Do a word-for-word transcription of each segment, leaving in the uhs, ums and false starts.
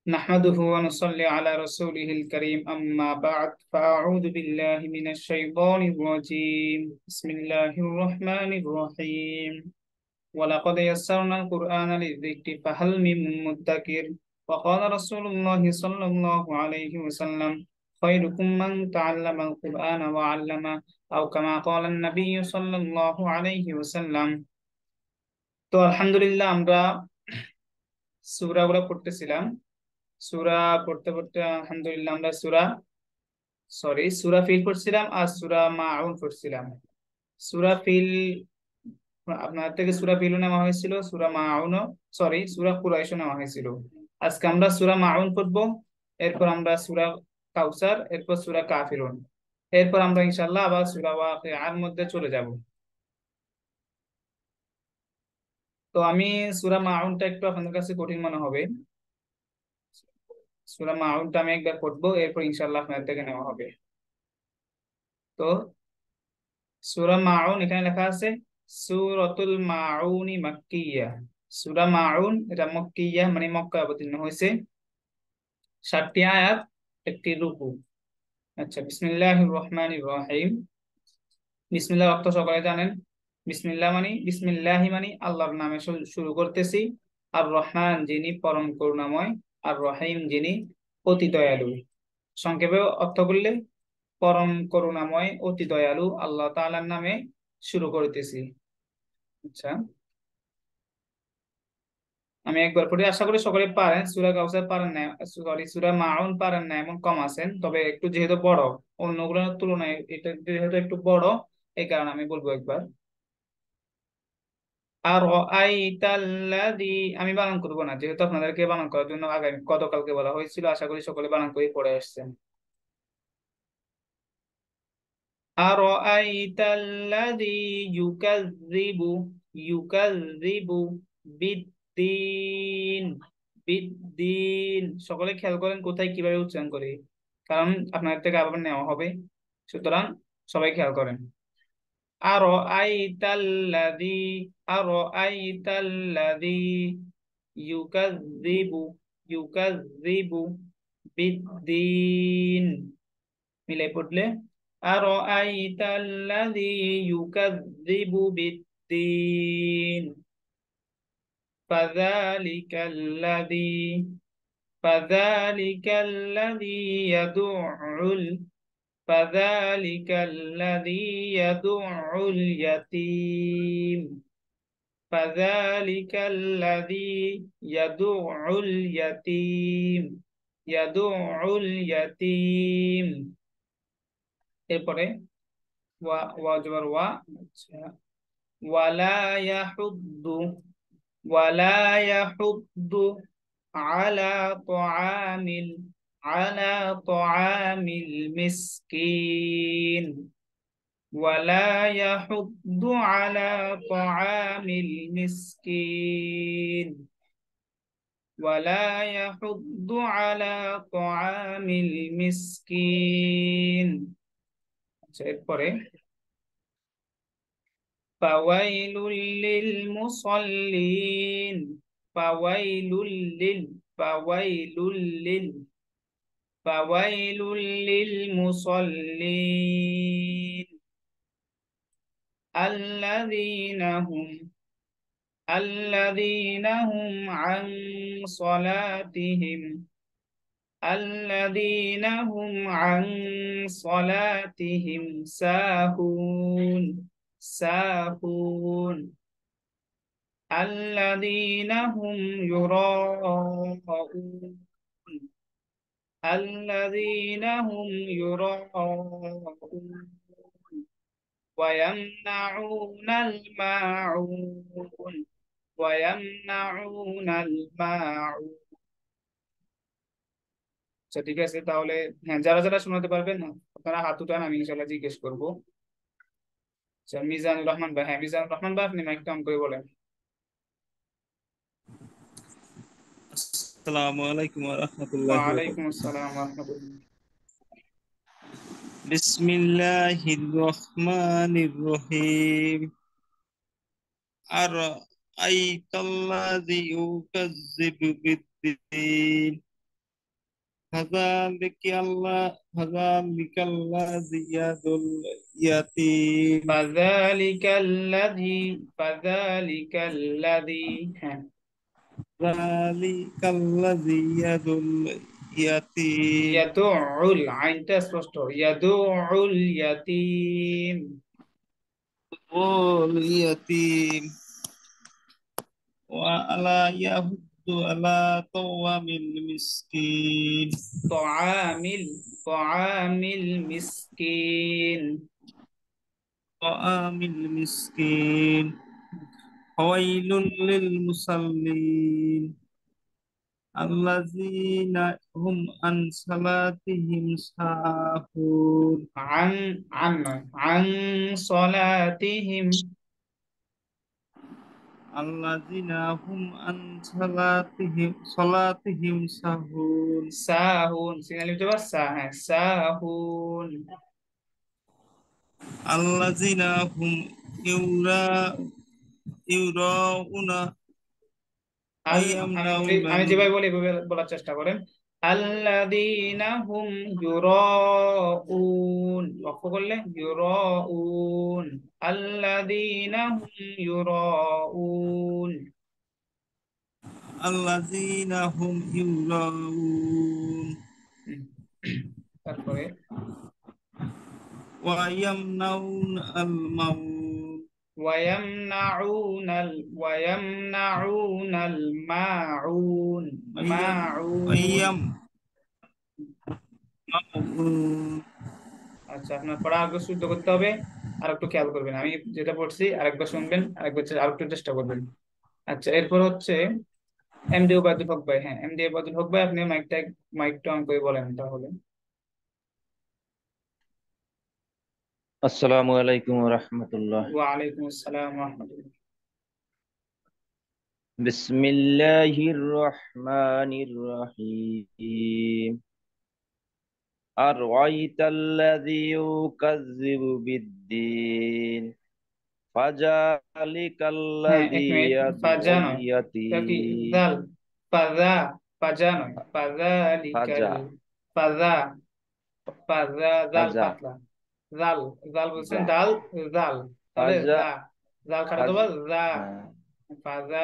نحمده ونصلي على رسوله الكريم أما بعد فأعوذ بالله من الشيطان الرجيم بسم الله الرحمن الرحيم ولقد يسرنا القرآن للذكر فهل من مدكر وقال رسول الله صلى الله عليه وسلم خيركم من تعلم القرآن وعلمه أو كما قال النبي صلى الله عليه وسلم তো আলহামদুলিল্লাহ আমরা সূরাগুলো পড়তেছিলাম। সূরা পড়তে পড়তে আলহামদুলিল্লাহ আমরা সূরা সরি সূরা ফিল পড়ছিলাম আর সূরা মাউন পড়ছিলাম। সূরা ফিল আপনার থেকে সূরা ফিলও নেওয়া হয়েছিল, সূরা মাউনও সরি সূরা কুরাইশও নেওয়া হয়েছিল। আজকে আমরা সূরা মাউন পড়বো, এরপর আমরা সূরা কাউসার, এরপর সূরা কাফিরুন, এরপর আমরা ইনশাআল্লাহ আবার সূরা ওয়াকিআর মধ্যে চলে যাব। তো আমি সূরা মাউনটা একটু আপনাদের কাছে কঠিন মনে হবে। সূরা মাউনটা আমি একবার পড়বো, এরপর ইনশাআল্লাহ আপনাদের থেকে নেওয়া হবে। তো সূরা মাউন এখানে লেখা আছে সূরাতুল মাউনি মাক্কিয়া। সূরা মাউন এটা মক্কিয়া মানে মক্কায় অবতীর্ণ হয়েছে। সাতটি আয়াত, একটি রুকু। আচ্ছা, বিসমিল্লাহির রহমানির রহিম। বিসমিল্লাহ অর্থ সকলে জানেন। বিসমিল্লাহ মানে বিসমিল্লাহি মানে আল্লাহর নামে শু- শুরু করতেছি। আর রহমান যিনি পরম করুণাময়, আর রহিম যিনি অতি দয়ালু। সংক্ষেপে অর্থ করলে পরম করুণাময় অতি দয়ালু আল্লাহ তাআলার নামে শুরু করতেছি। আচ্ছা, আমি একবার পড়ি, আশা করি সকলে পারেন। সূরা কাউসার পারেন না, সরি সূরা মাউন পারেন না এমন কম আছেন, তবে একটু যেহেতু বড় অন্যগুলোর তুলনায় এটা যেহেতু একটু বড়, এই কারণে আমি বলবো একবার। আর আইতাল্লাযী, আমি বানান করবো না যেহেতু আপনাদেরকে বানান করার জন্য আগামী গতকালকে বলা হয়েছিল, আশা করি সকলে বানান করে পড়ে আসছেন। আর আইতাল্লাযী ইউকাযযিবু ইউকাযযিবু বিদ্দীন। বিদ্দীন, সকলে খেয়াল করেন কোথায় কিভাবে উচ্চারণ করে, কারণ আপনাদের থেকে আবার নেওয়া হবে, সুতরাং সবাই খেয়াল করেন। আর আইতাল্লাযী আর আইতাল্লাযী ইউকাযযিবু ইউকাযযিবু বিদ্দীন, মিলাই পড়লে আর আইতাল্লাযী ইউকাযযিবু বিদ্দীন ফাযালিকাল্লাযী ফাযালিকাল্লাযী ইয়াদুউল ফাযালিকাল্লাযী ইয়াদুউল ইয়াতীম ফাযালিকাল্লাযী ইয়াদুউল ইয়াতীম ইয়াদুউল ইয়াতীম। এরপরে ওয়া ওয়া জবর ওয়া। আচ্ছা, ওয়ালা ইয়াহুদ্দু ওয়ালা ইয়াহুদ্দু আলা তাআমিল আলা তাআমিল মিসকিন ওয়ালা ইয়াহুদ্দু আলা তাআমিল মিসকিন ওয়ালা ইয়াহুদ্দু আলা তাআমিল মিসকিন। আচ্ছা, এরপরে ফাওয়াইলুল লিল মুসাল্লিন ফাওয়াইলুল লিল ফাওয়াইলুল লিল ফাওয়াইলুল লিল মুসাল্লিন আল্লাযীনা হুম আল্লাযীনা হুম আন সালাতিহিম الذين هم عن صلاتهم ساهون ساهون الذين هم يراءون الذين هم يراءون ويمنعون الماعون ويمنعون الماعون আচ্ছা, ঠিক আছে তাহলে। হ্যাঁ, যারা যারা শোনাতে পারবেন না আপনারা হাত উঠান, আমি ইনশাল্লাহ জিজ্ঞেস করবো। আচ্ছা, মিজানুর রহমান ভাই, হ্যাঁ মিজানুর রহমান ভাই আপনি মাইকটা অন করে বলেন। আসসালামু আলাইকুম ওয়া রাহমাতুল্লাহি ওয়া ওয়ালাইকুম বারাকাতুহু। আসসালাম ওয়া রাহমাতুল্লাহ। বিসমিল্লাহির রহমানির রহিম। আর আইতাল্লাযী ইউকাযযিবু বিদ্দীন فذلك الله فذلك الذي يدل اليتيم فذلك الذي فذلك الذي ها. ذلك الذي يدل اليتيم ইয়াদুউল আইনটা স্পষ্ট ইয়াদুউল ইয়াতিম واليتيم ولا يحض على طعام المسكين طعامل طعامل মিসকিন طعام المسكين ويل للمصلين الذين هم عن صلاتهم ساهون عن عن عن صلاتهم الذين هم عن صلاتهم صلاتهم ساهون সাহুন সিনালি তো সা হ্যাঁ সাহুন الذين هم يرا- يراءون আল আমি বলি ويمنعون আমি যেভাবে বলি এভাবে বলার চেষ্টা করেন আল্লাযীনা হুম ইউরাউন লক্ষ্য করলে ইউরাউন আল্লাযীনা হুম ইউরাউন الذين هم يراءون হুম। তারপরে ويمنعون الماعون ويمنعون ال... ويمنعون الماعون ويم মাউন ويمنعون আচ্ছা আপনার পড়া আরেকটু শুদ্ধ করতে হবে আর একটু খেয়াল করবেন আমি যেটা পড়ছি আরেকবার শুনবেন আরেকবার চে- আরেকটু চেষ্টা করবেন আচ্ছা এরপর হচ্ছে এমডি ওবায়দুল হক ভাই হ্যাঁ এমডি ওবায়দুল হক ভাই আপনি মাইকটা মাইকটা অন করে বলেন তাহলে আসসালামু আলাইকুম রহমতুল্লাহ। ওয়ালাইকুম আসসালাম ওয়া রাহমাতুল্লাহ বিসমিল্লাহির রহমানির রহিম। আরআইতাল্লাযী ইউকাযযিবু বিদ্দীন হ্যাঁ এক ফাযালিকাল্লাযী মিনিট ফাজা ইয়াদউল নয় এটা কি ইয়াতীম। দাল ফাজা ফাজা নয় ফাজালিকাল ফাজা ফাজা ফাজা জাল ফাজা পাতলা জাল জাল বলছেন জা ডাল জাল তাহলে ফাজা জা জাল খাটা ফাজ দেবো জা হ্যাঁ। ফাজা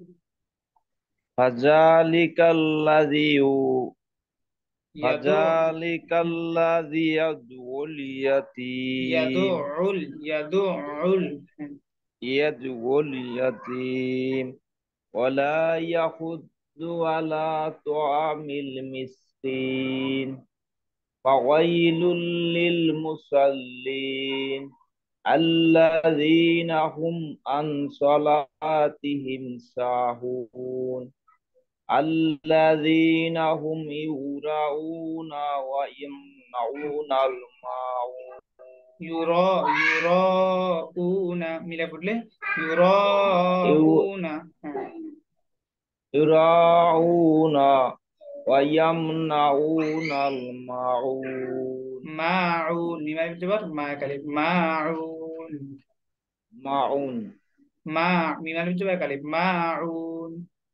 ফাযালিকাল্লাযী ইউ- ইয়াদু ফাযালিকাল্লাযী ইয়াদউল ইয়াদু ইয়াতীম উল ইয়াদু উল يدعو اليتيم ولا يحض على طعام المسكين فويل للمصلين الذين هم عن صلاتهم ساهون الذين هم يراءون ويمنعون الماعون ইউরা ইউরাউনা মিলা পড়লে ইউরাউনা হ্যাঁ يراعون ويمنعون الماعون মাউন মিমা ইবতিবার মা কালিফ মাউন معون মা মিমা ইবতিবার কালিফ মাউন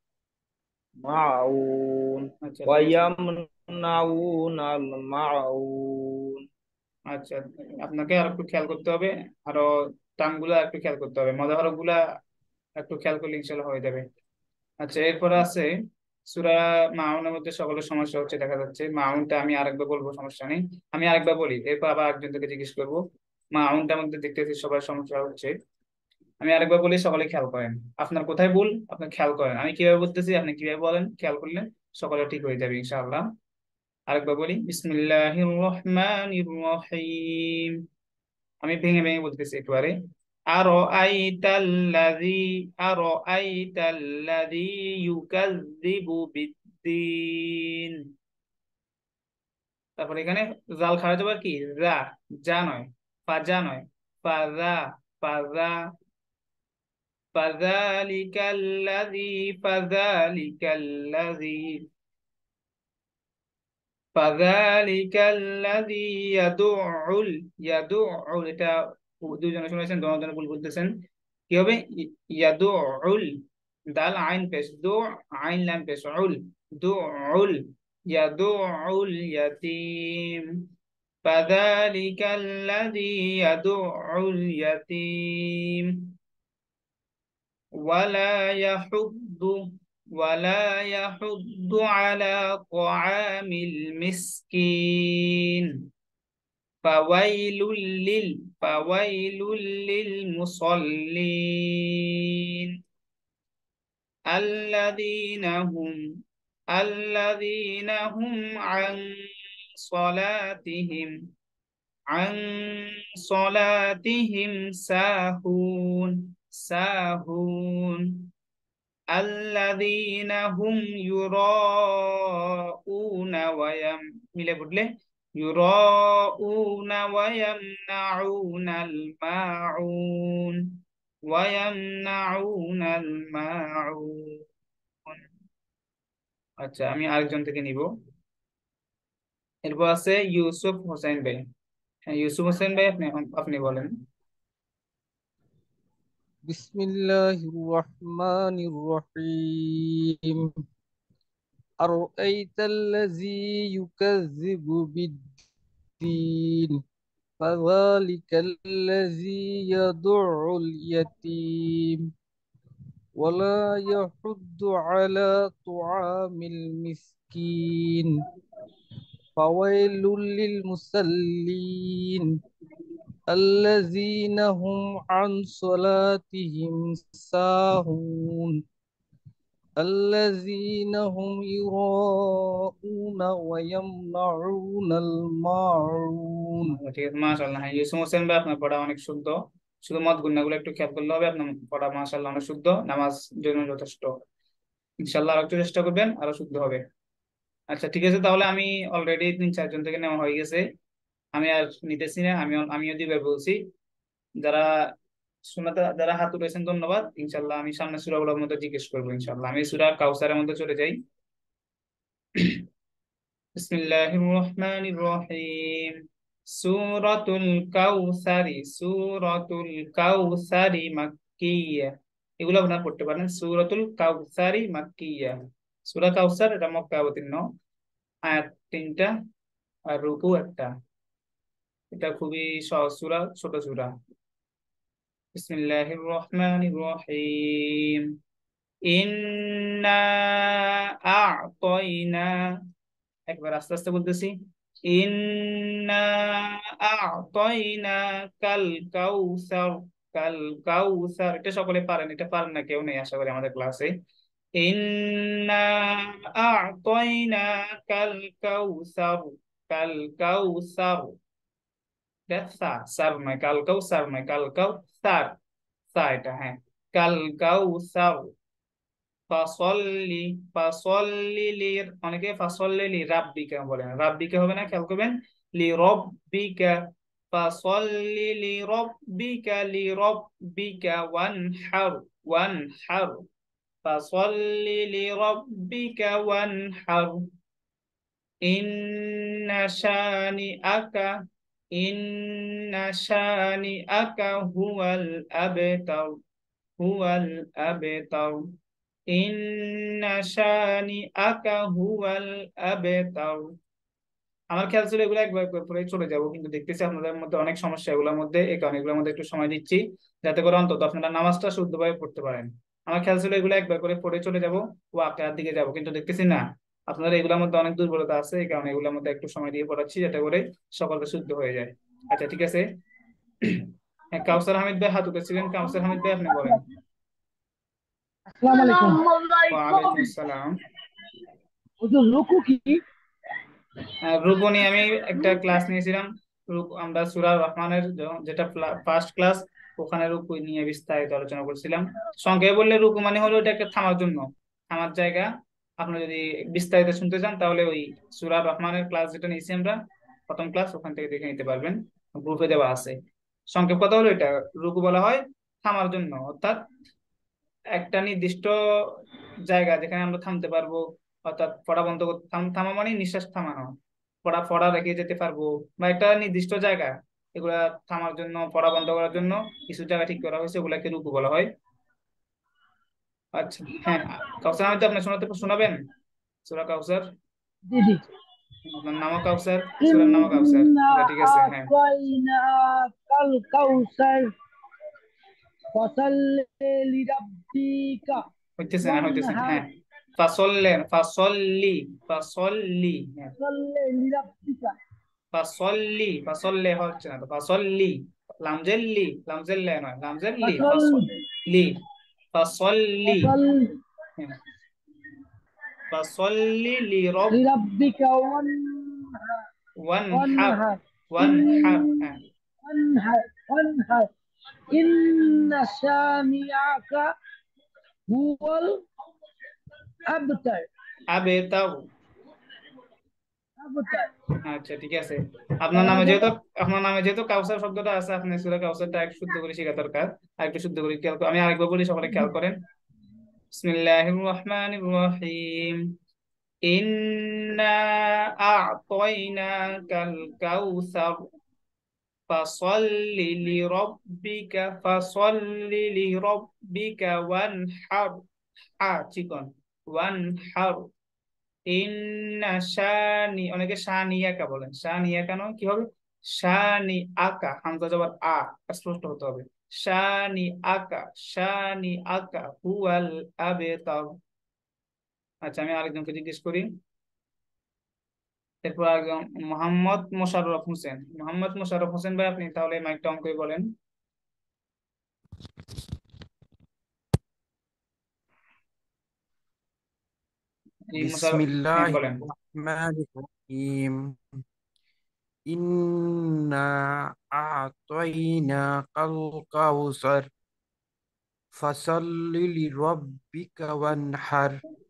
معون আচ্ছা ঠিক আছে ويمنعون الماعون আচ্ছা আপনাকে আর একটু খেয়াল করতে হবে আরো টার্মগুলো একটু খেয়াল করতে হবে মজার গুলা একটু খেয়াল করলে ইনশাল্লাহ হয়ে যাবে আচ্ছা এরপর আছে সূরা মাউনের মধ্যে সকলের সমস্যা হচ্ছে দেখা যাচ্ছে মাউনটা আমি আরেকবার বলবো সমস্যা নেই আমি আরেকবার বলি এরপর আবার একজন থেকে জিজ্ঞেস করবো মাউনটার মধ্যে দেখতেছি সবার সমস্যা হচ্ছে আমি আরেকবার বলি সকলে খেয়াল করেন আপনার কোথায় ভুল আপনি খেয়াল করেন আমি কিভাবে বলতেছি আপনি কিভাবে বলেন খেয়াল করলে সকলে ঠিক হয়ে যাবে ইনশাআল্লাহ আরেকবার বলি বিসমিল্লাহির রহমানির রহিম আমি ভেঙে ভেঙে বলতেছি একবারে আরো আইতাল্লাযী আরো আইতাল্লাযী ইউকাযযিবু বিদ্দীন তারপর এখানে জাল খাওয়া যাবে কি যা যা নয় ফাজা নয় ফাজা ফাজা ফাযালিকাল্লাযী ফাযালিকাল্লাযী ফাযালিকাল্লাযী ইয়াদুউল ইয়াদুউল এটা দুজনে শুনেছেন দুজনে ভুল বলতেছেন কি হবে ই- ইয়াদুউল দাল আইন পেশ দু আইন লাম পেশ উল দুউল يدع اليتيم فذلك الذي يدع اليتيم ولا يحض ولا يحض على طعام المسكين فويل لل فويل للمصلين الذين هم الذين هم عن صلاتهم عن صلاتهم ساهون ساهون الذين هم يراءون ويم মিলে পড়লে يراءون ويمنعون الماعون ويمنعون الماعون আচ্ছা আমি আরেকজন থেকে নিব এরপর আছে ইউসুফ হোসেন ভাই হ্যাঁ ইউসুফ হোসেন ভাই আপনি আপনি বলেন بسم الله الرحمن الرحيم أرأيت الذي يكذب بالدين فذلك الذي يدع اليتيم ولا يحض على طعام المسكين فويل للمصلين الذين هم عن صلاتهم ساهون الذين هم يراءون ويمنعون الماعون ঠিক আছে মাশাআল্লাহ হ্যাঁ ইউসুফ হোসেন ভাই আপনার পড়া অনেক শুদ্ধ শুধু মত গুণাগুলো একটু খেয়াল করলে হবে আপনার পড়া মাশাআল্লাহ অনেক শুদ্ধ নামাজ জন্য যথেষ্ট ইনশাআল্লাহ আর একটু চেষ্টা করবেন আরো শুদ্ধ হবে আচ্ছা ঠিক আছে তাহলে আমি অলরেডি তিন চারজন থেকে নেওয়া হয়ে গেছে আমি আর নিতেছি না আমি আমিও দুইবার বলছি যারা শোনাতে যারা হাত উঠেছেন ধন্যবাদ ইনশাআল্লাহ আমি সামনে সূরাগুলোর মধ্যে জিজ্ঞেস করবো ইনশাআল্লাহ আমি সূরা কাউসারের মধ্যে চলে যাই বিসমিল্লাহির রহমানির রহিম সূরাতুল কাউসারি সূরাতুল কাউসারি মাক্কিয়া এগুলো আপনারা পড়তে পারেন সূরাতুল কাউসারি মাক্কিয়া সূরা কাউসার এটা মক্কায় অবতীর্ণ আয়াত তিনটা আর রুকু একটা এটা খুবই সহজ সূরা ছোট সূরা বিসমিল্লাহির রহমানির রহিম ইন্না আ'তাইনা একবার আস্তে আস্তে বলতেছি ইন্না আ'তাইনা কাল কাউসার কাল কাউসার এটা সকলে পারেন এটা পারেন না কেউ নেই আশা করি আমাদের ক্লাসে ইন্না আ'তাইনা কাল কাউসার কাল কাউসার এটা সা সার নয় কাল কাউসার নয় কাল কাউসার সা এটা হ্যাঁ কাল কাউসার ফাসল্লি ফাসল্লি লি অনেকে ফাসল্লি লি রাব্বিকা বলেন রাব্বিকা হবে না খেয়াল করবেন লি রাব্বিকা ফাসল্লি লি রাব্বিকা লি রাব্বিকা ওয়ানহার ওয়ানহার ফাসল্লি লি রাব্বিকা ওয়ানহার ইন্না শানিআকা ইন্না শানিআকা হুয়াল আবতার হুয়াল আবতার ইন্না শানিআকা হুয়াল আবতার আমার খেয়াল ছিল এগুলো একবার একবার পরে চলে যাব কিন্তু দেখতেছি আপনাদের মধ্যে অনেক সমস্যা এগুলোর মধ্যে এই কারণে এগুলোর মধ্যে একটু সময় দিচ্ছি যাতে করে অন্তত আপনারা নামাজটা শুদ্ধভাবে পড়তে পারেন আমার খেয়াল ছিল এগুলো একবার করে পড়ে চলে যাব ও আকার দিকে যাব কিন্তু দেখতেছি না আপনারা এগুলোর মধ্যে অনেক দুর্বলতা আছে এই কারণে এগুলোর মধ্যে একটু সময় দিয়ে পড়াচ্ছি যাতে করে সকলটা শুদ্ধ হয়ে যায় আচ্ছা ঠিক আছে হ্যাঁ কাউসার হামিদ ভাই হাত উঠেছিলেন কাউসার হামিদ ভাই আপনি বলেন আসসালামু আলাইকুম ওয়ালাইকুম আসসালাম হুজুর রুকু কি রূপো নিয়ে আমি একটা ক্লাস নিয়েছিলাম রূপ আমরা সূরা রহমানের য- যেটা ফার্স্ট ক্লাস ওখানে রূপু নিয়ে বিস্তারিত আলোচনা করছিলাম সংক্ষেপে বললে রূপু মানে হলো এটা একটা থামার জন্য থামার জায়গা আপনি যদি বিস্তারিত শুনতে চান তাহলে ওই সূরা রহমানের ক্লাস যেটা নিয়েছি আমরা প্রথম ক্লাস ওখান থেকে দেখে নিতে পারবেন গ্রুপে দেওয়া আছে সংক্ষেপ কথা হলো এটা রুকু বলা হয় থামার জন্য অর্থাৎ একটা নির্দিষ্ট জায়গা যেখানে আমরা থামতে পারবো অর্থাৎ পড়া বন্ধ করতে থাম- থামা মানে নিঃশ্বাস থামানো পড়া পড়া রেখে যেতে পারবো বা একটা নির্দিষ্ট জায়গা এগুলা থামার জন্য পড়া বন্ধ করার জন্য কিছু জায়গা ঠিক করা হয়েছে ওগুলাকে রুকু বলা হয় আচ্ছা হ্যাঁ কাউসার আমি তো আপনি শোনাতে শোনাবেন সূরা কাউসার জি জি আপনার নামও কাউসার, সূরার নামও কাউসার। ইন্না আচ্ছা ঠিক আছে, হ্যাঁ আতাইনা কাল কাউসার ফসাল্লি লিরাব্বিকা হইতেছে না, হইতেছে না, ওয়ানহার হ্যাঁ ফাসল্লেন ফাসল্লি ফাসল্লি, হ্যাঁ ফসাল্লি লিরাব্বিকা ফাসল্লি ফাসল্লে হচ্ছে না তো, ফাসল্লি লামজেল্লি লামজেল্লে নয়, লামজেল্লি ফসল ফাসল্লি ফাসল্লি, ফসল হ্যাঁ ফাসল্লি লিরব লিরাব্বিকা ওয়ানহার ওয়ানহার ওয়ানহার ইন ওয়ানহার, হ্যাঁ ওয়ানহার ওয়ানহার ইন্না শানিআকা হুয়াল আবতার আবেতাও। আবতার আচ্ছা ঠিক আছে, আপনার নামে যেহেতু আপনার নামে যেহেতু কাউসার শব্দটা আছে, আপনি সূরা কাউসারটা একটু শুদ্ধ করে শেখা দরকার। আর একটু শুদ্ধ করে খেয়াল করেন, আমি আরেকবার বলি, সকলে খেয়াল করেন। বিসমিল্লাহির রহমানির রহিম। ইন্না আ'তাইনাকাল কাউসার ফাসল্লি লিরাব্বিকা ফাসল্লি লিরাব্বিকা ওয়ানহার, আ চিকন, ওয়ানহার ইন্না শানি, অনেকে শানিয়াকা বলেন, শানিয়াকা নয়, কি হবে শানি আকা, হামজা জবর আ, স্পষ্ট হতে হবে। শানি আকা, শানি আকা হুয়াল আবেতার। আচ্ছা আমি আরেকজনকে জিজ্ঞেস করি, এরপর একজন মোহাম্মদ মোশাররফ হোসেন। মোহাম্মদ মোশাররফ হোসেন ভাই, আপনি তাহলে মাইকটা অন করে বলেন। জি মোশাররফ, হ্যাঁ বলেন। বিসমিল্লাহির রহমানির রহিম। ইন্না আ'তাইনাকাল কাউসার ফাসাল্লি লিরাব্বিকা ওয়ানহার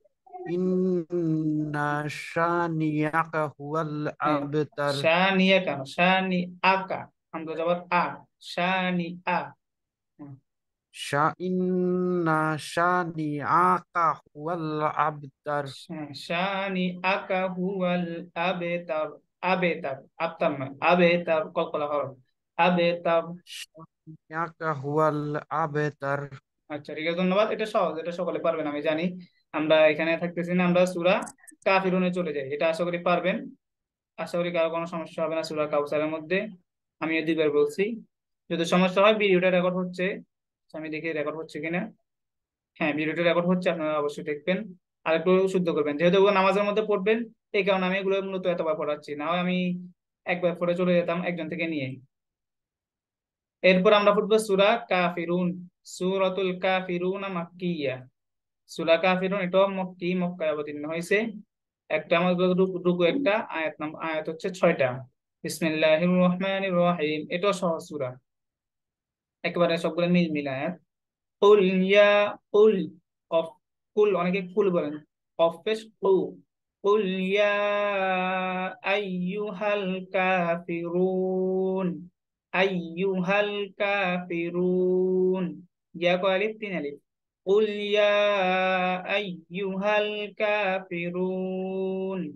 ইন্না শানিআকা হুয়াল হ্যাঁ আবতার। শানিয়া কেন, শানি আকা, হামজা জবর আ, শানি আ, হুম, শা ইন্না শানিআকা হুয়াল আবতার। হ্যাঁ, শানি আকা হুয়াল আবেতার, আবেতার আবতার নয়, আবেতার কলকলা হরফ, আবেতার। শানিআকা হুয়াল আবতার। আচ্ছা ঠিক আছে, ধন্যবাদ। এটা সহজ, এটা সকলে পারবেন আমি জানি। আমরা এখানে থাকতেছি না, আমরা সূরা কাফিরুনে চলে যাই, এটা আশা করি পারবেন। আশা করি কারো কোনো সমস্যা হবে না সূরা কাউসারের মধ্যে। আমি দুইবার বলছি, যদি সমস্যা হয় ভিডিওটা রেকর্ড হচ্ছে, আমি দেখি রেকর্ড হচ্ছে কিনা। হ্যাঁ ভিডিওটা রেকর্ড হচ্ছে, আপনারা অবশ্যই দেখবেন আর একটু শুদ্ধ করবেন, যেহেতু ওগুলো নামাজের মধ্যে পড়বেন, এই কারণে আমি এগুলো মূলত এতবার পড়াচ্ছি, না হয় আমি একবার পড়ে চলে যেতাম একজন থেকে নিয়ে। এরপর আমরা পড়বো সূরা কাফিরুন। সূরাতুল কাফিরুন মাক্কিয়া। সূরা কাফিরুন এটা মক্কি, মক্কায় অবতীর্ণ হয়েছে। একটা আমাদের রুকু রুকু একটা আয়াত, নাম আয়াত হচ্ছে ছয়টা। বিসমিল্লাহির রহমানির রহিম, এটা সহজ সূরা, একেবারে সবগুলো মিল মিল আয়াত। কুল ইয়া কুল, কফ, কুল অনেকে কুল বলেন, কফ পেশ কু। কুল ইয়া আইয়ুহাল কাফিরুন, আইয়ুহাল কাফিরুন, ইয়া কয় আলিফ, তিন আলিফ। কুল ইয়া আইয়ুহাল কাফিরুন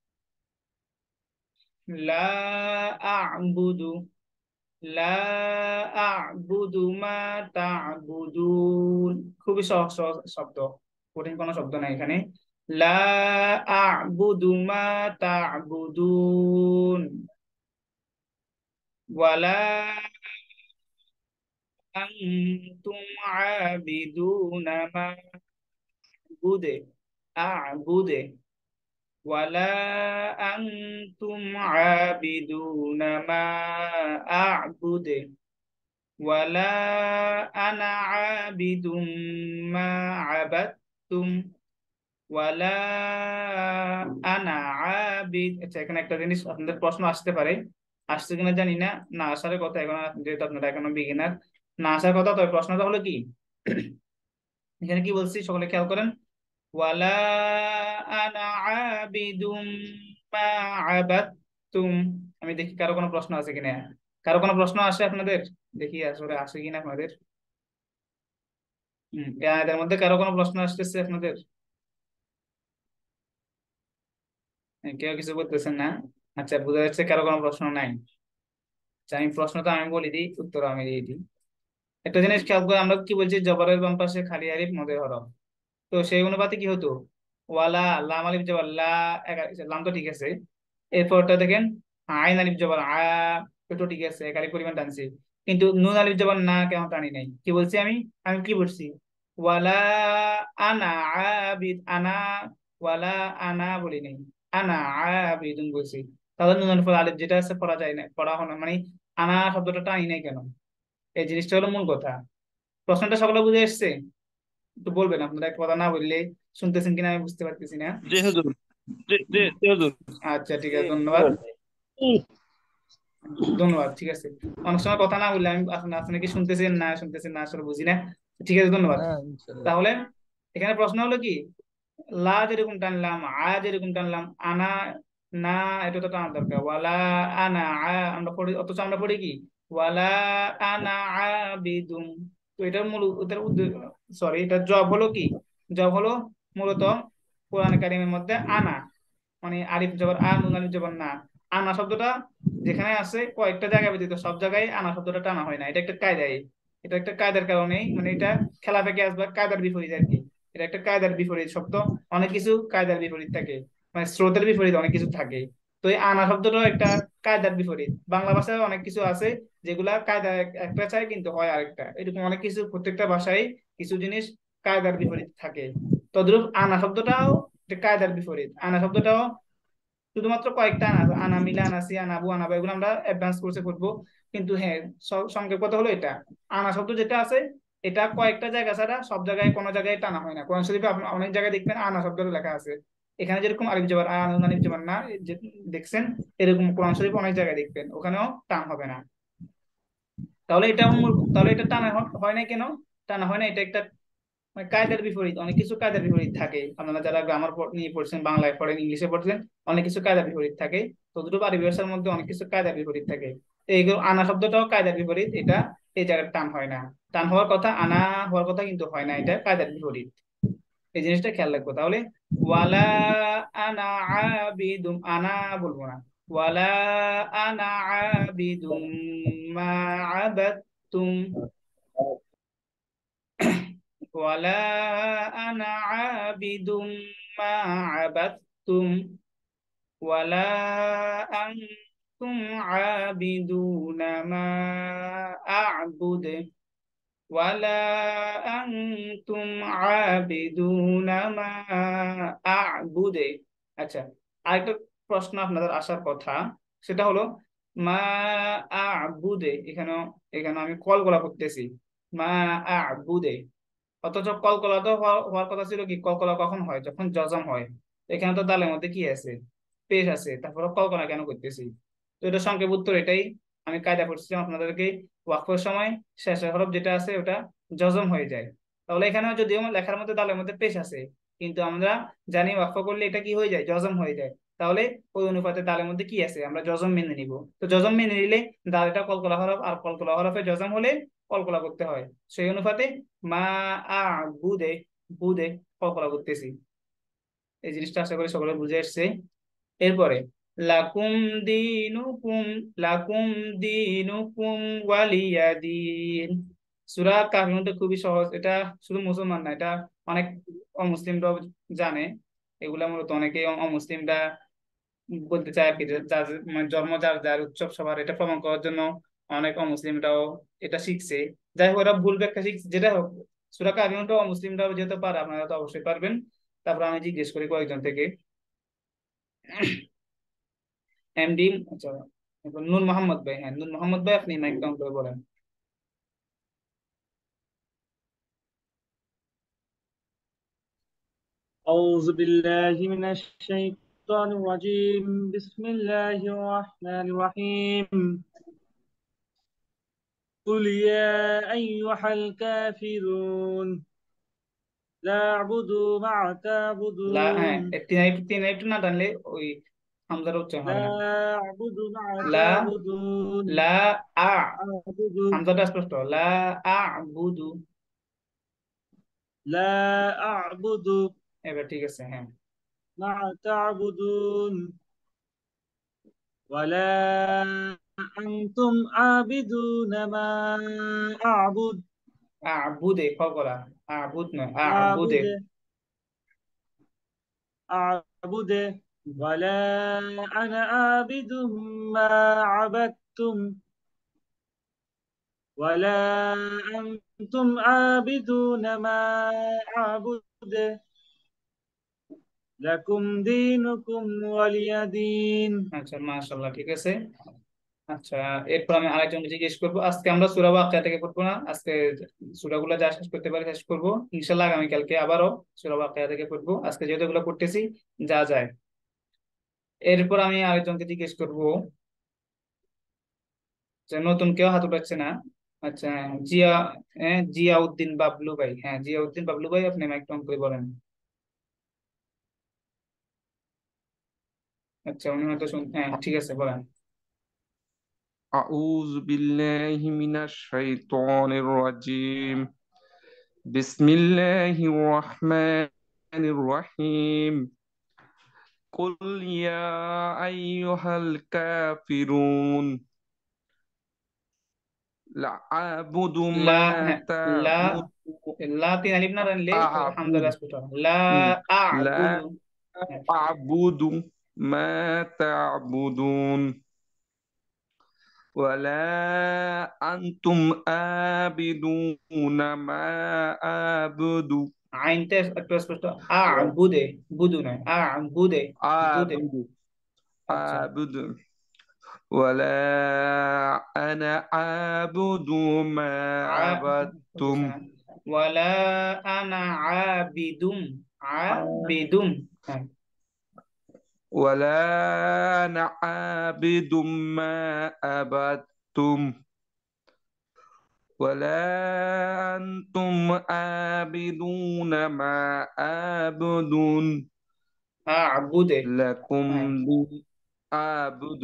লা আ'বুদু, লা আ'বুদু মা তা'বুদুন। খুবই সহজ সহজ শব্দ, কঠিন কোনো শব্দ নাই এখানে। লা আ'বুদু মা তা'বুদুন ওয়ালা আনতুম আবিদুনা মা আ'বুদে, আ'বুদে ওয়ালা আনতুম আবিদুনা মা আ'বুদে ওয়ালা আনা আবিদুম মা আবাদতুম ওয়ালা আনা আবিদ। আচ্ছা এখানে একটা জিনিস আপনাদের প্রশ্ন আসতে পারে, আসছে কিনা জানি না, না আসার কথা এখন, যেহেতু আপনারা এখনো বিগিনার, না আসার কথা। তবে প্রশ্নটা হলো কি, এখানে কি বলছি সকলে খেয়াল করেন। ওয়ালা আনা আবিদুম মা আবাদতুম। আমি দেখি কারো কোনো প্রশ্ন আছে কিনা, কারো কোনো প্রশ্ন আসে আপনাদের, দেখি আসলে আসে কিনা আপনাদের। হম এদের মধ্যে কারো কোনো প্রশ্ন আসতেছে আপনাদের? হ্যাঁ, কেউ কিছু বলতেছেন না। আচ্ছা বোঝা যাচ্ছে কারো কোনো প্রশ্ন নাই। আচ্ছা আমি প্রশ্ন তো আমি বলে দিই, উত্তর আমি দিয়ে দিই। একটা জিনিস খেয়াল করে, আমরা কি বলছি, জবরের বাম পাশে খালি আলিফ মদের হরফ, তো সেই অনুপাতে কি হতো, ওয়ালা লাম আলিফ জবর লা, এক- লাম তো ঠিক আছে। এরপরটা দেখেন আইন আলিফ জবর আ, এটা ঠিক আছে, এক আলিফ পরিমাণ টানছি। কিন্তু নুন আলিফ জবর না কেন টানি নাই? কি বলছি আমি? আমি কি বলছি? ওয়ালা আনা আবিদ, আনা ওয়ালা আনা বলি নাই, আনা আবিদুন বলছি। তাহলে নুন আলিফ আলিফ যেটা আছে পড়া যায় না, পড়া হয় না, মানে আনা শব্দটা টানি নাই কেন? এই জিনিসটা হলো মূল কথা। প্রশ্নটা সকলে বুঝে এসছে? একটু বলবেন, আপনারা একটা কথা না বললে শুনতেছেন কিনা আমি বুঝতে পারতেছি না। জি হুজুর, জি জি জি হুজুর। আচ্ছা ঠিক জি আছে, বুঝতে ধন্যবাদ। পারছি। ধন্যবাদ, ঠিক আছে। অনেক সময় কথা না বললে আমি আসলে আপনি কি শুনতেছেন না শুনতেছেন না আসলে বুঝি না। ঠিক আছে, ধন্যবাদ। হ্যাঁ ইনশাল্লাহ। তাহলে এখানে প্রশ্ন হলো কি, লা যেরকম টানলাম, আ যেরকম টানলাম, আনা না, এটা তো টানার দরকার। ওয়ালা আনা আ, আমরা পড়ি, অথচ আমরা পড়ি কি ওয়ালা আনা আবিদুম। তো এটার মূল, এটার উদ্দেশ্য, সরি, এটার জব হলো কি? জব হলো মূলত কোরআন কারিমের মধ্যে আনা, মানে আলিফ জবর আ, নুন আলিফ জবর না। আনা শব্দটা যেখানে আছে কয়েকটা জায়গা ব্যতীত সব জায়গায় আনা শব্দটা টানা হয় না, এটা একটা কায়দায়, এটা একটা কায়দার কারণেই, মানে এটা খেলা থেকে আসবে কায়দার বিপরীত আর কি। এটা একটা কায়দার বিপরীত শব্দ। অনেক কিছু কায়দার বিপরীত থাকে, মানে স্রোতের বিপরীত অনেক কিছু থাকে। তো এই আনা শব্দটাও একটা কায়দার বিপরীত। বাংলা ভাষায় অনেক কিছু আছে যেগুলা কায়দা এক- একটা চাই কিন্তু হয় আরেকটা, এরকম অনেক কিছু প্রত্যেকটা ভাষায় কিছু জিনিস কায়দার বিপরীত থাকে। তদ্রূপ আনা শব্দটাও একটা কায়দার বিপরীত। আনা শব্দটাও শুধুমাত্র কয়েকটা আনা আছে, আনা মিলা, আনাসি, আনাবু, আনাবা, এগুলো আমরা অ্যাডভান্স কোর্সে করবো। কিন্তু হ্যাঁ, স- সংক্ষেপ কথা হলো এটা, আনা শব্দ যেটা আছে এটা কয়েকটা জায়গা ছাড়া সব জায়গায় কোনো জায়গায় টানা হয় না। কোরআন শরীফে আপনি অনেক জায়গায় দেখবেন আনা শব্দটা লেখা আছে। এখানে যেরকম আলিফ জবর আ, নুন আলিফ জবর না, এই যে দেখছেন, এরকম কোরআন শরীফ অনেক জায়গায় দেখবেন ওখানেও টান হবে না। তাহলে এটা মূল- তাহলে এটা টানা হ- হয় না কেন? টানা হয় না, এটা একটা মানে কায়দার বিপরীত। অনেক কিছু কায়দার বিপরীত থাকে, আপনারা যারা গ্রামার নিয়ে পড়ছেন, বাংলায় পড়েন, ইংলিশে পড়ছেন, অনেক কিছু কায়দার বিপরীত থাকে। তো দুটো আরবি ভাষার মধ্যে অনেক কিছু কায়দার বিপরীত থাকে। তো এইগুলো আনা শব্দটাও কায়দার বিপরীত, এটা এই জায়গায় টান হয় না। টান হওয়ার কথা, আনা হওয়ার কথা কিন্তু হয় না, এটা কায়দার বিপরীত। এই জিনিসটা খেয়াল রাখবো তাহলে। ওয়ালা আনা আবিদুম, আনা বলবো না, ওয়ালা আনা আবিদুম মা আবাদতুম, ولا أنا عابد ما عبدتم ولا أنتم عابدون ما أعبد ولا أنتم عابدون ما أعبد। আচ্ছা, আরেকটা প্রশ্ন আপনাদের আসার কথা, সেটা হলো মা আবুদে, এখানে এখানে আমি কল কলা করতেছি, মা আবুদে, অথচ কলকলা তো হওয়া- হওয়ার কথা ছিল কি, কলকলা কখন হয়? যখন জজম হয়। এখানে তো দালের মধ্যে কি আছে? পেশ আছে, তারপরে কলকলা কেন করতেছি? তো এটা সংক্ষেপ উত্তর এটাই। আমি কায়দা করছিলাম আপনাদেরকে, ওয়াকফের সময় শেষের হরফ যেটা আছে ওটা জজম হয়ে যায়। তাহলে এখানে যদিও আমার লেখার মধ্যে দালের মধ্যে পেশ আছে, কিন্তু আমরা জানি ওয়াকফ করলে এটা কি হয়ে যায়, জজম হয়ে যায়। তাহলে ওই অনুপাতে দালের মধ্যে কি আছে আমরা জজম মেনে নিব। তো জজম মেনে নিলে দালটা কলকলা হরফ, আর কলকলা হরফে জজম হলে কলকলা করতে হয়। সেই অনুপাতে মা আ বুদে, বুদে কল্পনা করতেছি। এই জিনিসটা আশা করি সকলে বুঝে আসছে। এরপরে লাকুম দিনুকুম, লাকুম দিনুকুম ওয়ালিয়া দিন। সূরা কাফিরুনটা খুবই সহজ, এটা শুধু মুসলমান না, এটা অনেক অমুসলিমরাও জানে। এগুলা মূলত অনেকে অমুসলিমরা বলতে চায় আর কি, যে যার মানে জন্ম যার যার উৎসব সবার, এটা প্রমাণ করার জন্য অনেক অমুসলিমরাও এটা শিখছে। যাই হোক, ওরা ভুল ব্যাখ্যা শিখছে, যেটা হোক, সূরা কারিমটাও অমুসলিমরাও যেহেতু পারে, আপনারা তো অবশ্যই পারবেন। তারপর আমি জিজ্ঞেস করি কয়েকজন থেকে। এমডি, আচ্ছা, এরপর নূর মোহাম্মদ ভাই, হ্যাঁ নূর মোহাম্মদ ভাই, আপনি মাইক ডাউন করে বলেন। أعوذ بالله من الشيطان الرجيم بسم الله الرحمن الرحيم قل يا أيها الكافرون لا أعبد ما لا হ্যাঁ, تعبدون তিন একটু তিন একটু না টানলে ওই হামজার উচ্চারণ لا হবে না। أعبد ما লা, تعبدون লা আ, أعبد হামজাটা স্পষ্ট, লা আ বুদু। لا أعبد এবার ঠিক আছে, হ্যাঁ। ما تعبدون ولا أنتم عابدون ما أعبد আবুদে, খ করা, আবুদ নয়, আবুদে। أعبد أعبد ولا أنا عابد ما عبدتم ولا أنتم عابدون ما أعبد لكم دينكم ولي دين আচ্ছা, মাশাআল্লাহ, ঠিক আছে। আচ্ছা, এরপর আমি আরেকজনকে জিজ্ঞেস করবো। আজকে আমরা সূরা ওয়াকিয়া থেকে পড়বো না, আজকে সূরাগুলো যা শেষ করতে পারি শেষ করবো ইনশাআল্লাহ। আগামীকালকে আবারও সূরা ওয়াকিয়া থেকে পড়বো, আজকে যেহেতু এগুলো পড়তেছি যা যায়। এরপর আমি আরেকজনকে জিজ্ঞেস করবো, যে নতুন কেউ হাত উঠাচ্ছে না। আচ্ছা, জিয়া, হ্যাঁ, জিয়াউদ্দিন বাবলু ভাই, হ্যাঁ জিয়াউদ্দিন বাবলু ভাই, আপনি মাইক অন করে বলেন। আচ্ছা, উনি হয়তো শুন, হ্যাঁ ঠিক আছে, বলেন। أعوذ بالله من الشيطان الرجيم بسم الله الرحمن الرحيم قل يا أيها الكافرون لا أعبد লা, ما হ্যাঁ, লা, تعبدون লা তিন আলিফ না রানলে হামজা أعبد রাসপুটা, লা لا আ'বুদু। হ্যাঁ, أعبد ما تعبدون ولا أنتم عابدون ما أعبد আইনটা একটু স্পষ্ট, আ'বুদে, বুদু নয়, আ'বুদে, বুদে। أعبد আচ্ছা, أعبد ولا أنا عابد ما আ عبدتم বুঝতেছে না, ওয়ালা আনা আবিদুম, আবিদুম। হ্যাঁ, ولا أنا عابد ما عبدتم ولا أنتم عابدون ما أعبد আ'বুদে। لكم হ্যাঁ, دي أعبد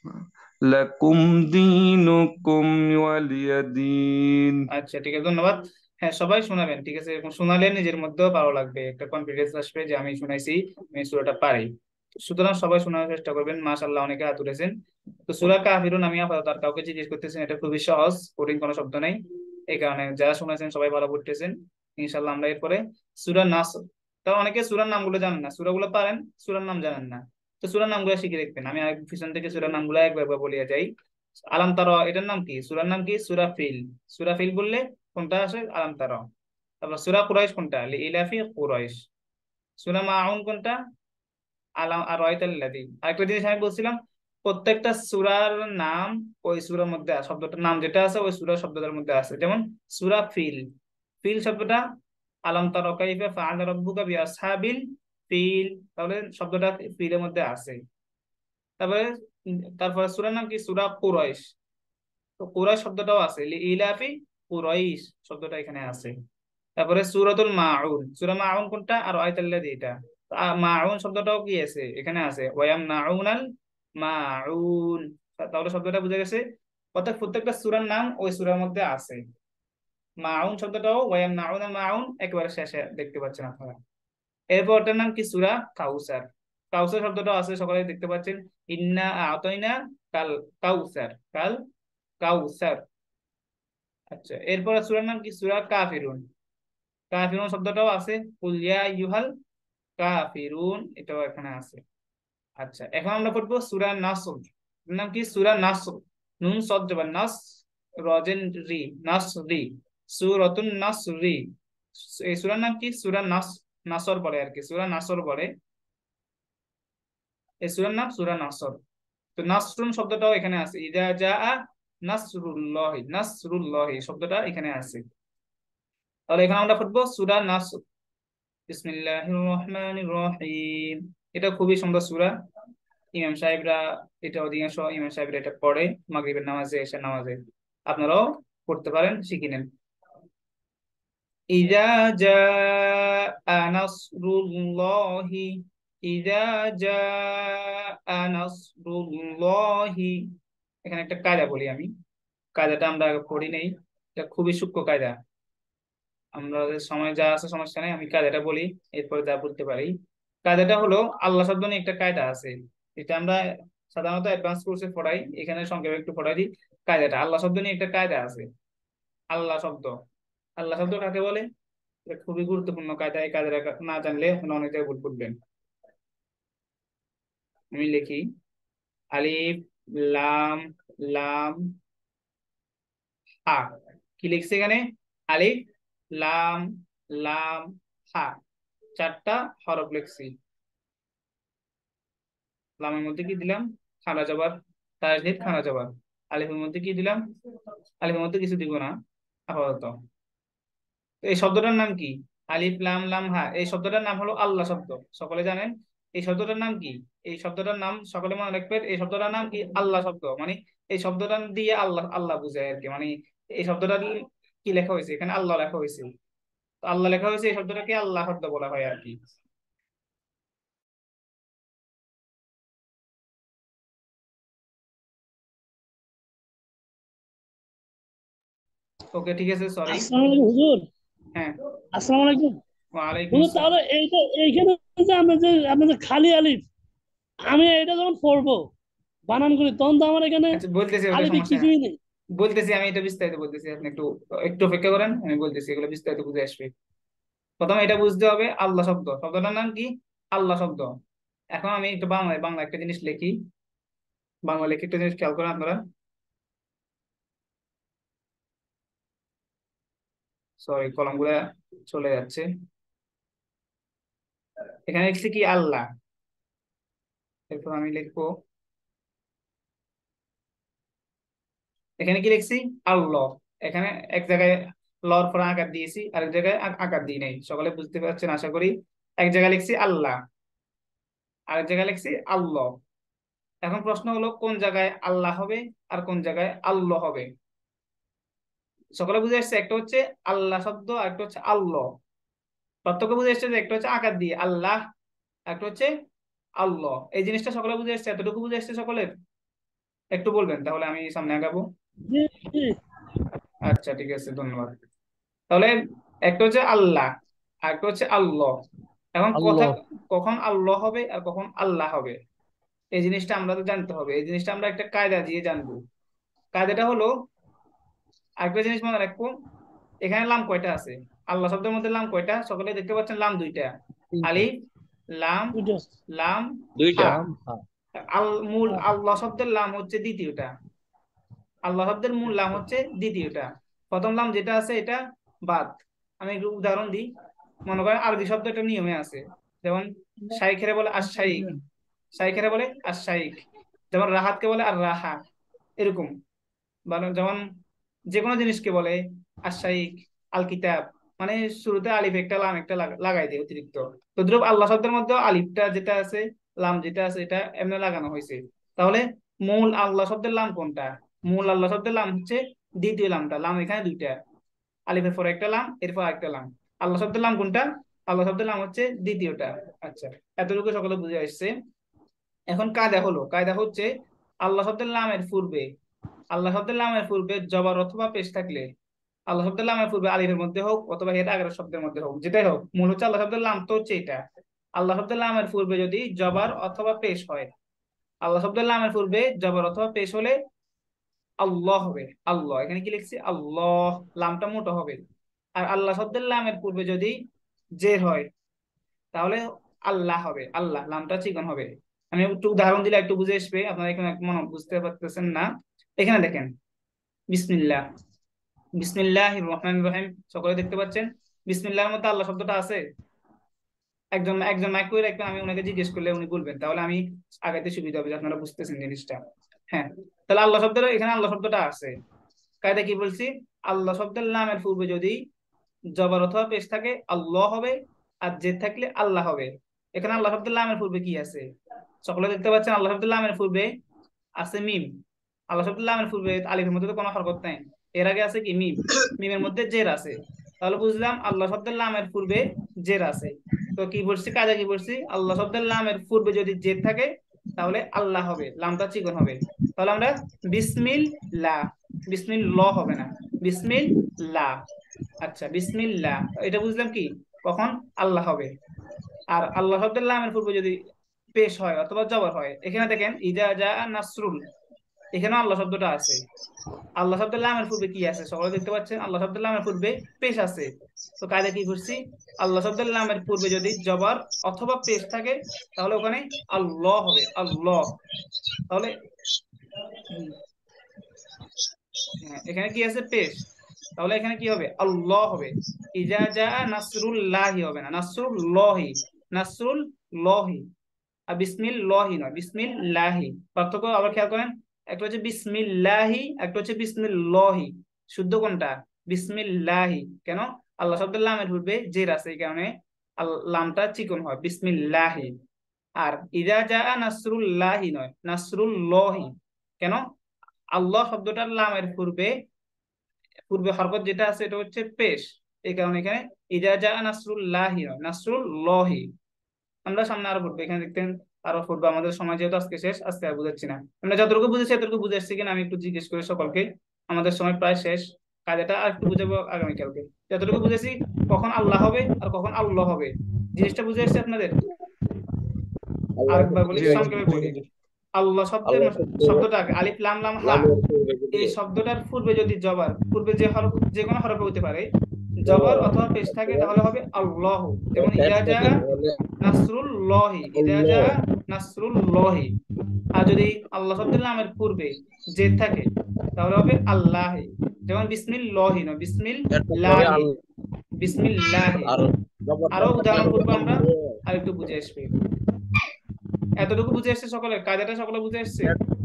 لكم دينكم ولي دين আচ্ছা ঠিক আছে, ধন্যবাদ। হ্যাঁ, সবাই শোনাবেন, ঠিক আছে, এরকম শোনালে নিজের মধ্যেও ভালো লাগবে, একটা কনফিডেন্স আসবে যে আমি শুনাইছি, আমি সূরাটা পারি। সুতরাং সবাই শোনার চেষ্টা করবেন। মাশাআল্লাহ, অনেকে হাত তুলেছেন। তো সূরা কাফিরুন আমি আপাতত আর কাউকে জিজ্ঞেস করতেছেন, এটা খুবই সহজ, কঠিন কোনো শব্দ নাই, এই কারণে যারা শুনেছেন সবাই ভালো পড়তেছেন। ইনশাআল্লাহ আমরা এরপরে সূরা নাস, তাও অনেকে সূরার নামগুলো জানেন না, সূরাগুলো পারেন, সূরার নাম জানেন না। তো সূরার নামগুলো শিখে রাখবেন, আমি আরেক পিছন থেকে সূরার নামগুলো একবার একবার বলিয়া যাই। আলাম তারা, এটার নাম কি, সূরার নাম কি, সূরা ফিল। সূরা ফিল বললে কোনটা আসে, আলাম তারা। তারপর সূরা কুরাইশ কোনটা, লিইলাফি কুরাইশ। সূরা মাউন কোনটা, আলাম আর রাইতাল্লাযী। আরেকটা জিনিস আমি বলছিলাম, প্রত্যেকটা সূরার নাম ওই সূরার মধ্যে আছে, শব্দটার নাম যেটা আছে ওই সূরা শব্দটার মধ্যে আছে। যেমন সূরা ফিল, ফিল শব্দটা আলাম তারা কাইফা ফাআলা রাব্বুকা বিআসহাবিল ফিল, তাহলে শব্দটা ফিলের মধ্যে আছে। তারপরে তারপরে সূরার নাম কি, সূরা কুরাইশ, তো কুরাইশ শব্দটাও আছে, লিইলাফি কুরাইশ শব্দটা এখানে আছে। তারপরে সূরাতুল মাউন, সূরা মাউন কোনটা, আর আয়াতুল্লাযী, এটা তো আ- মাউন শব্দটাও কি আছে, এখানে আছে, ওয়ায়ামনাউনাল মাউন। তাহলে শব্দটা বুঝে গেছে, অর্থাৎ প্রত্যেকটা সূরার নাম ওই সূরার মধ্যে আছে। মাউন শব্দটাও ওয়ায়ামনাউনাল মাউন একেবারে শেষে দেখতে পাচ্ছেন আপনারা। এরপর ওটার নাম কি, সূরা কাউসার। কাউসার শব্দটাও আছে, সকলে দেখতে পাচ্ছেন, ইন্না আতাইনা কাল কাউসার, কাল কাউসার। আচ্ছা, এরপর সূরার নাম কি, সূরা কাফিরুন। কাফিরুন শব্দটাও আছে, কুল ইয়া আইয়ুহাল কাফিরুন, এটাও এখানে আছে। আচ্ছা, এখন আমরা পড়বো সূরা নাসর। এর নাম কি, সূরা নাসর, নুন সদ জবর নাস, রজেন রি, নাসরি, সূরাতুন নাসরি। এই সূরার নাম কি, সূরা নাস, নাসর বলে আর কি, সূরা নাসর বলে। এই সূরার নাম সূরা নাসর। তো নাসরুন শব্দটাও এখানে আছে, ইদা জাআ নাসরুল্লাহি, নাসরুল্লাহি শব্দটা এখানে আছে। তাহলে এখানে আমরা পড়বো সূরা নাসর। বিসমিল্লাহির রহমানির রহিম। এটা খুবই সুন্দর সূরা, ইমাম সাহেবরা, এটা অধিকাংশ ইমাম সাহেবরা এটা পড়ে মাগরিবের নামাজে, এশার নামাজে, আপনারাও পড়তে পারেন, শিখে নেন। ইযা জাআ নাসরুল্লাহি, ইযা জাআ নাসরুল্লাহি। এখানে একটা কায়দা বলি আমি, কায়দাটা আমরা আগে পড়ি নেই, এটা খুবই সূক্ষ্ম কায়দা, আমাদের সময় যা আছে সমস্যা নেই, আমি কায়দাটা বলি, এরপরে যা বলতে পারি। কায়দাটা হলো, আল্লাহ শব্দ নিয়ে একটা কায়দা আছে, এটা আমরা সাধারণত অ্যাডভান্স কোর্সে পড়াই, এখানে সংক্ষেপে একটু পড়াই দিই। কায়দাটা, আল্লাহ শব্দ নিয়ে একটা কায়দা আছে। আল্লাহ শব্দ, আল্লাহ শব্দ কাকে বলে, এটা খুবই গুরুত্বপূর্ণ কায়দা, এই কায়দাটা না জানলে আপনি অনেক জায়গায় ভুল করবেন। আমি লিখি আলিফ লাম লাম হা। কি লিখছি এখানে? আলিফ লাম লাম হা, চারটা হরফ লিখছি। লামের মধ্যে কি দিলাম? খানা জবর, তাজদীদ খানা জবর। আলিফের মধ্যে কি দিলাম? আলিফের মধ্যে কিছু দিব না আপাতত। তো এই শব্দটার নাম কি? আলিফ লাম লাম হা, এই শব্দটার নাম হলো আল্লাহ শব্দ। সকলে জানেন এই শব্দটার নাম কি? এই শব্দটার নাম সকলে মনে রাখবেন, এই শব্দটার নাম কি? আল্লাহ শব্দ। মানে এই শব্দটা দিয়ে আল্লাহ আল্লাহ বুঝায় আর কি। মানে এই শব্দটা দিয়ে কি লেখা হয়েছে? এখানে আল্লাহ লেখা হয়েছে। তো আল্লাহ লেখা হয়েছে, এই শব্দটাকে আল্লাহ শব্দ বলা হয় আর কি। ওকে ঠিক আছে, সরি। আসসালামু আলাইকুম হুজুর। হ্যাঁ, আসসালামু আলাইকুম ওয়ালাইকুম হুজুর। আসসালাম। তাহলে এইটা এইখানে যে আমরা যে আমরা যে খালি আলিফ, আমি এটা যখন পড়বো বানান করি তখন তো আমার এখানে আচ্ছা বলতেছি, ওটা আলিফে সমস্যা নেই, কিছুই নেই। বলতেছি আমি, এটা বিস্তারিত বলতেছি, আপনি একটু একটু অপেক্ষা করেন, আমি বলতেছি, এগুলো বিস্তারিত বুঝে আসবে। প্রথমে এটা বুঝতে হবে আল্লাহ শব্দ, শব্দটার নাম কি? আল্লাহ শব্দ। এখন আমি একটু বাংলায় বাংলা একটা জিনিস লিখি, বাংলা লিখে একটা জিনিস খেয়াল করেন আপনারা। সরি, কলমগুলা চলে যাচ্ছে। এখানে লিখছি কি? আল্লাহ। এরপর আমি লিখবো, এখানে কি লিখছি? আল্লাহ। এখানে এক জায়গায় লর পর আকার দিয়েছি, আরেক জায়গায় আ- আকার দিই নাই। সকলে বুঝতে পারছেন আশা করি। এক জায়গায় লিখছি আল্লাহ, আরেক জায়গায় লিখছি আল্লাহ। এখন প্রশ্ন হলো কোন জায়গায় আল্লাহ হবে আর কোন জায়গায় আল্লাহ হবে? সকলে বুঝে আসছে? একটা হচ্ছে আল্লাহ শব্দ আর একটা হচ্ছে আল্লাহ। পার্থক্য বুঝে আসছে যে একটা হচ্ছে আকার দিয়ে আল্লাহ, একটা হচ্ছে আল্লাহ। এই জিনিসটা সকলে বুঝে আসছে? এতটুকু বুঝে আসছে সকলের? একটু বলবেন তাহলে আমি সামনে আগাবো। জি, জি। আচ্ছা ঠিক আছে, ধন্যবাদ। তাহলে একটা হচ্ছে আল্লাহ আর একটা হচ্ছে আল্লাহ। এখন কথা, আল্লাহ। কখন আল্লাহ হবে আর কখন আল্লাহ হবে এই জিনিসটা আমরা তো জানতে হবে। এই জিনিসটা আমরা একটা কায়দা দিয়ে জানবো। কায়দাটা হলো, আরেকটা জিনিস মনে রাখবো, এখানে লাম কয়টা আছে? আল্লাহ শব্দের মধ্যে লাম কয়টা? সকলে দেখতে পাচ্ছেন লাম দুইটা। তিনটা। আলিফ লাম দুইটা। লাম দুইটা। হা। লাম হা। আল মূল আল্লাহ শব্দের লাম হচ্ছে দ্বিতীয়টা, আল্লাহ শব্দের মূল লাম হচ্ছে দ্বিতীয়টা। প্রথম লাম যেটা আছে এটা বাদ। আমি একটু উদাহরণ দিই। মনে করেন আরবি শব্দ একটা নিয়মে আছে, যেমন শাইখেরা বলে আর শাইখ, শাইখেরা বলে আর শাইখ। যেমন রাহাতকে বলে আর রাহা, এরকম। মানে যেমন যে কোনো জিনিসকে বলে আর শাইখ, আল কিতাব, মানে শুরুতে আলিফ একটা লাম একটা লাগা- লাগাই দেয় অতিরিক্ত। তদ্রুপ আল্লাহ শব্দের মধ্যে আলিফটা যেটা আছে, লাম যেটা আছে, এটা এমনি লাগানো হয়েছে। তাহলে মূল আল্লাহ শব্দের লাম কোনটা? মূল আল্লাহ শব্দের লাম হচ্ছে দ্বিতীয় লামটা। লাম এখানে দুইটা, আলিফের পরে একটা লাম, এরপর একটা লাম। আল্লাহ শব্দের লাম কোনটা? আল্লাহ শব্দের লাম হচ্ছে দ্বিতীয়টা। আচ্ছা, এতটুকু সকলে বুঝে আসছে। এখন কায়দা হলো, কায়দা হচ্ছে আল্লাহ শব্দের লামের পূর্বে, আল্লাহ শব্দের লামের পূর্বে জবর অথবা পেশ থাকলে, আল্লাহ শব্দের লামের পূর্বে আলিফের মধ্যে হোক অথবা এর আগের শব্দের মধ্যে হোক, যেটাই হোক, মূল হচ্ছে আল্লাহ শব্দের লাম তো হচ্ছে এটা। আল্লাহ শব্দের লামের পূর্বে যদি জবর অথবা পেশ হয়, আল্লাহ শব্দের লামের পূর্বে জবর অথবা পেশ হলে আল্লাহ হবে। আল্লাহ, এখানে কি লিখছি? আল্লাহ, লামটা মোটা হবে। আর আল্লাহ শব্দের লামের পূর্বে যদি জের হয় তাহলে আল্লাহ হবে, আল্লাহ, লামটা চিকন হবে। আমি একটু উদাহরণ দিলে একটু বুঝে আসবে, আপনারা এখানে মনে বুঝতে পারতেছেন না। এখানে দেখেন, বিসমিল্লাহ, বিসমিল্লাহির রহমানির রহিম, সকলে দেখতে পাচ্ছেন বিসমিল্লাহর মধ্যে আল্লাহ শব্দটা আছে? একজন একজন মাইক করে রাখবেন, আমি ওনাকে জিজ্ঞেস করলে উনি বলবেন, তাহলে আমি আগাইতে সুবিধা হবে যে আপনারা বুঝতেছেন জিনিসটা। হ্যাঁ, তাহলে আল্লাহ শব্দটা, এখানে আল্লাহ শব্দটা আছে। কায়দা কি বলছি? আল্লাহ শব্দের নামের পূর্বে যদি জবর অথবা পেশ থাকে আল্লাহ হবে, আর জেদ থাকলে আল্লাহ হবে। এখানে আল্লাহ শব্দের নামের পূর্বে কি আছে? সকলে দেখতে পাচ্ছেন আল্লাহ শব্দের নামের পূর্বে আছে মিম। আল্লাহ শব্দের নামের পূর্বে আলিফের মধ্যে তো কোনো হরকত নাই, এর আগে আছে কি? মিম। মিমের মধ্যে জের আছে। তাহলে বুঝলাম আল্লাহ শব্দের নামের পূর্বে জের আছে। তো কি বলছি? কাজে কি বলছি? আল্লাহ শব্দের নামের পূর্বে যদি জের থাকে তাহলে আল্লাহ হবে, লামটা চিকন হবে। তাহলে আমরা বিসমিল্লাহ, বিসমিল্লাহ হবে না, বিসমিল্লাহ। আচ্ছা, বিসমিল্লাহ, এটা বুঝলাম কি কখন আল্লাহ হবে। আর আল্লাহ শব্দের লামের পূর্বে যদি পেশ হয় অথবা জবর হয়, এখানে দেখেন ইজা জা নাসরুল, এখানে আল্লাহ শব্দটা আছে। আল্লাহ শব্দের লামের পূর্বে কি আছে সকলে দেখতে পাচ্ছেন? আল্লাহ শব্দের লামের পূর্বে পেশ আছে। তো কায়দা কি করছি, আল্লাহ শব্দের লামের পূর্বে যদি জবর অথবা পেশ থাকে তাহলে ওখানে আল্লাহ হবে, আল্লাহ। তাহলে হুম, হ্যাঁ, এখানে কি আছে? পেশ। তাহলে এখানে কি হবে? আল্লাহ হবে। ইজা জা নাসরুল্লাহি হবে না, নাসরুল্লাহি, নাসরুল্লাহি। আর বিসমিল্লাহি নয়, বিসমিল্লাহি। পার্থক্য আবার খেয়াল করেন, একটা হচ্ছে বিসমিল্লাহি, একটা হচ্ছে বিসমিল্লাহি। শুদ্ধ কোনটা? বিসমিল্লাহি। কেন? আল্লাহ শব্দের লামের পূর্বে জের আছে, এই কারণে আল- লামটা চিকন হয়, বিসমিল্লাহি। আর ইজা জা নাসরুল্লাহি নয়, নাসরুল্লাহি। কেন? আল্লাহ শব্দটার লামের পূর্বে পূর্বে হরকত যেটা আছে এটা হচ্ছে পেশ, এই কারণে এখানে ইজা জা নাসরুল্লাহি নয়, নাসরুল্লাহি। আমরা সামনে আরো পড়বো, এখানে দেখতেন আরো পড়বো। আমাদের সময় যেহেতু আজকে শেষ, আজকে আর বুঝাচ্ছি না। আমরা যতটুকু বুঝেছি এতটুকু বুঝে আসছি কিনা আমি একটু জিজ্ঞেস করি সকলকে। আমাদের সময় প্রায় শেষ, কাজটা আর একটু বুঝাবো আগামীকালকে। যতটুকু বুঝেছি কখন আল্লাহ হবে আর কখন আল্লাহ হবে জিনিসটা বুঝে আসছে আপনাদের? আরেকবার বলি, জি সংক্ষেপে বলি। আল্লাহ শব্দের শব্দটা আগে আলিফ লাম লাম হা, এই শব্দটার পূর্বে যদি জবর, পূর্বে যে হরফ, যে কোনো হরফ হতে পারে, জবর অথবা পেশ থাকে তাহলে হবে আল্লাহ। যেমন ইজা জা নাসরুল্লাহি, ইজা জা নাসরুল্লাহি। আর যদি আল্লাহ শব্দের নামের পূর্বে জেদ থাকে তাহলে হবে আল্লাহ। যেমন বিসমিল্লাহি নয়, বিসমিল্লাহি, বিসমিল্লাহি। আরো উদাহরণ করবো আমরা, আর একটু বুঝে আসবে। এতটুকু বুঝে আসছে সকলে? কায়দাটা সকলে বুঝে আসছে?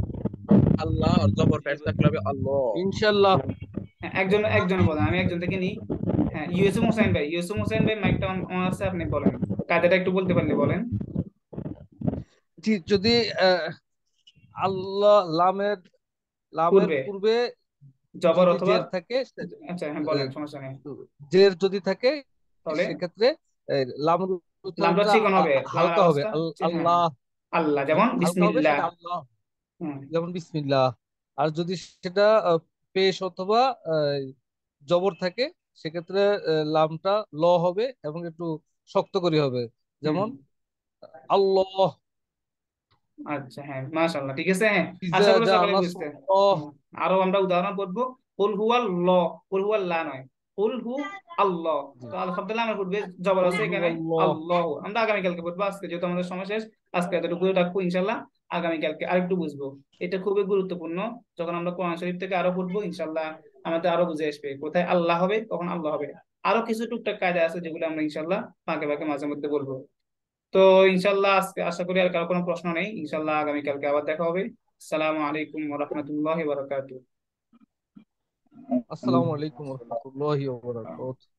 ইনশাল্লাহ। হ্যাঁ, একজন একজন বলেন, আমি একজন থেকে নিই। হ্যাঁ, ইউসুফ হোসেন ভাই, ইউসুফ হোসেন ভাই মাইকটা অন অন আছে, আপনি বলেন কায়দাটা একটু বলতে পারলে বলেন। জি, যদি আহ, আল্লাহ লামের লামের পূর্বে পূর্বে জবর যদি অথবা, জের থাকে, আচ্ছা হ্যাঁ বলেন, সমস্যা নেই। জের যদি থাকে তাহলে সেক্ষেত্রে এই লামের লামটা উচ্চারণটা চিকন আ- হবে, লামের হালকা হবে। আওয়াজটা আল- চি- হ্যাঁ, আল্লাহ আল্লাহ। যেমন হালকা হবে, বিসমিল্লাহ। সেটা আল্লাহ, হ্যাঁ, যেমন বিসমিল্লাহ। আর যদি সেটা আহ, পেশ অথবা আহ, জবর থাকে, সেক্ষেত্রে আহ, লামটা ল হবে এবং একটু শক্ত করে হবে, হুম, যেমন আল্লাহ। আচ্ছা হ্যাঁ, মাশাআল্লাহ, ঠিক আছে। হ্যাঁ, ইজা আশা করি জা সকলে বুঝতে। নাসরুল্লাহ। হুম, আরো আমরা উদাহরণ করবো। কুল হুয়াল্লাহ, কুল হুয়াল্লাহ নয়, কুল হু আল্লাহ। জি, তো আল্লাহ শব্দের নামের পূর্বে জবর কুল আছে হু এখানে আল্লাহ। আল্লাহ। আমরা আগামীকালকে পড়বো, আজকে যেহেতু আমাদের সময় শেষ, আজকে এতটুকু রাখবো ইনশাল্লাহ। আগামীকালকে আরেকটু বুঝবো। এটা খুবই গুরুত্বপূর্ণ। যখন আমরা কোরআন শরীফ থেকে আরো পড়বো ইনশাল্লাহ, আমাদের আরো বুঝে আসবে কোথায় আল্লাহ হবে, কখন আল্লাহ হবে। আরো কিছু টুকটাক কায়দা আছে যেগুলো আমরা ইনশাল্লাহ ফাঁকে ফাঁকে মাঝে মধ্যে বলবো। তো ইনশাল্লাহ আজকে আশা করি আর কারো কোনো প্রশ্ন নেই। ইনশাল্লাহ আগামীকালকে আবার দেখা হবে। আসসালামু আলাইকুম ওয়া রাহমাতুল্লাহি ওয়া বারাকাতুহু। আসসালামু আলাইকুম রহমতুল্লাহি ওয়া বারাকাতুহু।